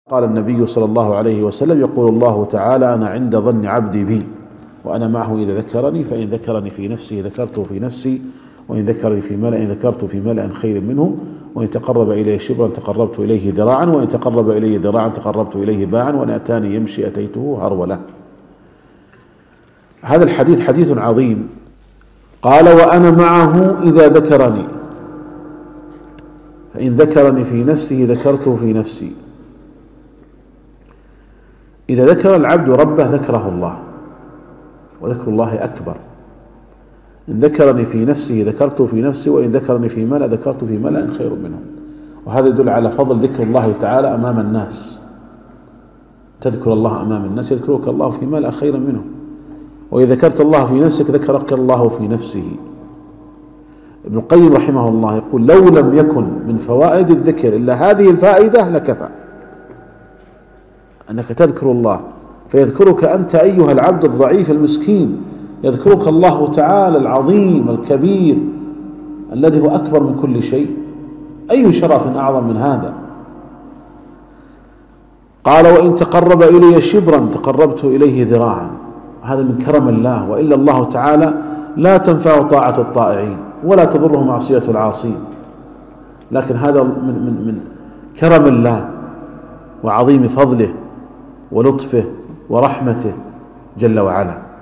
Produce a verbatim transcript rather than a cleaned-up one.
قال النبي صلى الله عليه وسلم: يقول الله تعالى: أنا عند ظن عبدي بي وأنا معه إذا ذكرني، فإن ذكرني في نفسه ذكرته في نفسي، وإن ذكرني في ملأ ذكرته في ملأ خير منه، وإن تقرب إليه شبرا تقربت إليه ذراعا، وإن تقرب إليه ذراعا تقربت إليه باعا، وإن أتاني يمشي أتيته هرولة. هذا الحديث حديث عظيم. قال: وأنا معه إذا ذكرني، فإن ذكرني في نفسه ذكرته في نفسي. إذا ذكر العبد ربه ذكره الله، وذكر الله أكبر. إن ذكرني في نفسه ذكرته في نفسي، وإن ذكرني في ملأ ذكرته في ملأ خير منه. وهذا يدل على فضل ذكر الله تعالى أمام الناس. تذكر الله أمام الناس يذكرك الله في ملأ خير منه، وإذا ذكرت الله في نفسك ذكرك الله في نفسه. ابن القيم رحمه الله يقول: لو لم يكن من فوائد الذكر إلا هذه الفائدة لكفى، أنك تذكر الله فيذكرك أنت أيها العبد الضعيف المسكين، يذكرك الله تعالى العظيم الكبير الذي هو أكبر من كل شيء. أي شرف أعظم من هذا؟ قال: وإن تقرب إلي شبرا تقربت إليه ذراعا. هذا من كرم الله، وإلا الله تعالى لا تنفع طاعة الطائعين ولا تضره معصية العاصين، لكن هذا من, من, من كرم الله وعظيم فضله ولطفه ورحمته جل وعلا.